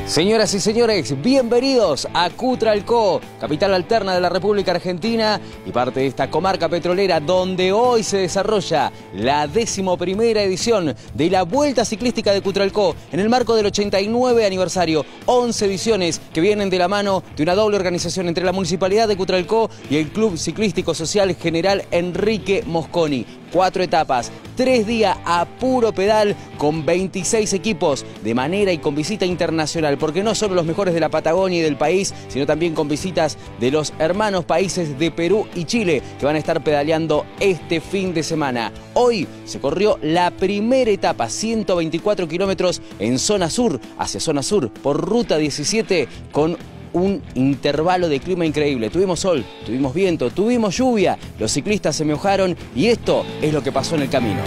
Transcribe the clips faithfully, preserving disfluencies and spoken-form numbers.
Señoras y señores, bienvenidos a Cutralcó, capital alterna de la República Argentina y parte de esta comarca petrolera donde hoy se desarrolla la decimoprimera edición de la Vuelta Ciclística de Cutralcó en el marco del ochenta y nueve aniversario. once ediciones que vienen de la mano de una doble organización entre la Municipalidad de Cutralcó y el Club Ciclístico Social General Enrique Mosconi. Cuatro etapas, tres días a puro pedal con veintiséis equipos de manera y con visita internacional, porque no solo los mejores de la Patagonia y del país, sino también con visitas de los hermanos países de Perú y Chile que van a estar pedaleando este fin de semana. Hoy se corrió la primera etapa, ciento veinticuatro kilómetros en zona sur, hacia zona sur, por ruta diecisiete, con un intervalo de clima increíble. Tuvimos sol, tuvimos viento, tuvimos lluvia, los ciclistas se mojaron y esto es lo que pasó en el camino.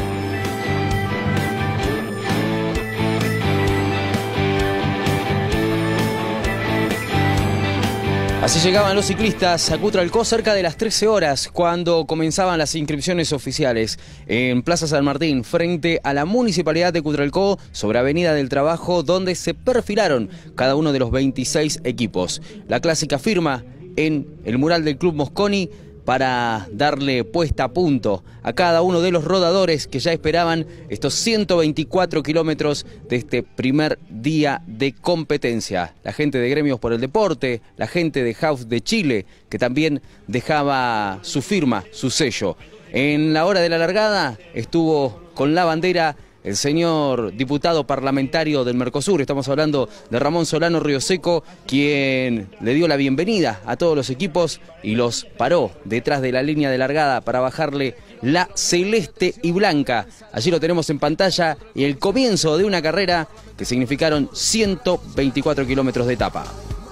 Así llegaban los ciclistas a Cutralcó cerca de las trece horas, cuando comenzaban las inscripciones oficiales en Plaza San Martín, frente a la Municipalidad de Cutralcó, sobre Avenida del Trabajo, donde se perfilaron cada uno de los veintiséis equipos. La clásica firma en el mural del Club Mosconi para darle puesta a punto a cada uno de los rodadores que ya esperaban estos ciento veinticuatro kilómetros de este primer día de competencia. La gente de Gremios por el Deporte, la gente de House de Chile, que también dejaba su firma, su sello. En la hora de la largada estuvo con la bandera el señor diputado parlamentario del Mercosur. Estamos hablando de Ramón Solano Rioseco, quien le dio la bienvenida a todos los equipos y los paró detrás de la línea de largada para bajarle la celeste y blanca. Allí lo tenemos en pantalla y el comienzo de una carrera que significaron ciento veinticuatro kilómetros de etapa.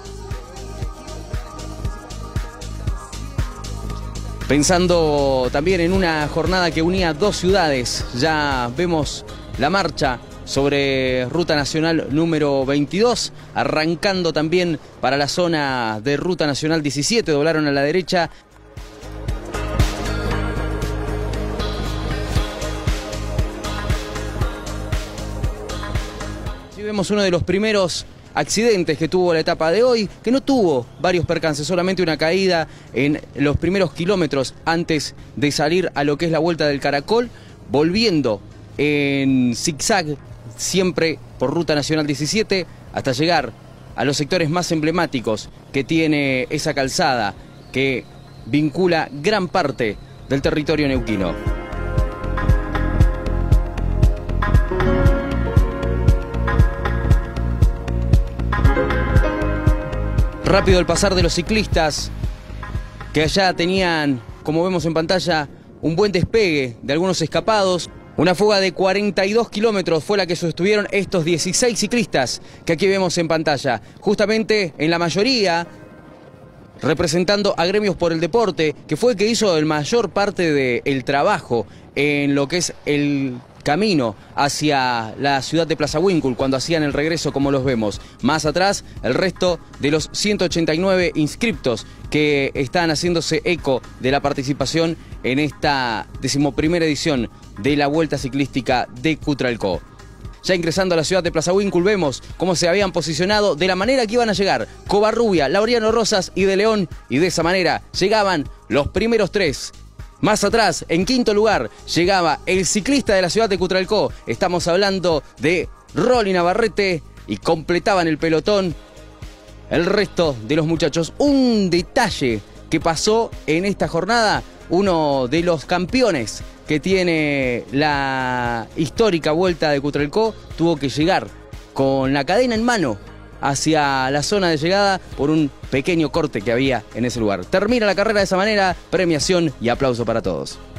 Pensando también en una jornada que unía dos ciudades, ya vemos la marcha sobre Ruta Nacional número veintidós, arrancando también para la zona de Ruta Nacional diecisiete, doblaron a la derecha. Aquí vemos uno de los primeros accidentes que tuvo la etapa de hoy, que no tuvo varios percances, solamente una caída en los primeros kilómetros antes de salir a lo que es la Vuelta del Caracol, volviendo en zigzag, siempre por Ruta Nacional diecisiete, hasta llegar a los sectores más emblemáticos que tiene esa calzada que vincula gran parte del territorio neuquino. Rápido el pasar de los ciclistas, que allá tenían, como vemos en pantalla, un buen despegue de algunos escapados. Una fuga de cuarenta y dos kilómetros fue la que sostuvieron estos dieciséis ciclistas que aquí vemos en pantalla. Justamente en la mayoría representando a Gremios por el Deporte, que fue el que hizo el mayor parte del trabajo en lo que es el camino hacia la ciudad de Plaza Huíncul, cuando hacían el regreso como los vemos. Más atrás, el resto de los ciento ochenta y nueve inscriptos que están haciéndose eco de la participación en esta decimoprimera edición de la Vuelta Ciclística de Cutralcó. Ya ingresando a la ciudad de Plaza Huíncul vemos cómo se habían posicionado de la manera que iban a llegar Covarrubia, Laureano Rosas y De León, y de esa manera llegaban los primeros tres. Más atrás, en quinto lugar, llegaba el ciclista de la ciudad de Cutralcó. Estamos hablando de Rolly Navarrete, y completaban el pelotón el resto de los muchachos. Un detalle que pasó en esta jornada, uno de los campeones que tiene la histórica Vuelta de Cutralcó tuvo que llegar con la cadena en mano hacia la zona de llegada por un pequeño corte que había en ese lugar. Termina la carrera de esa manera, premiación y aplauso para todos.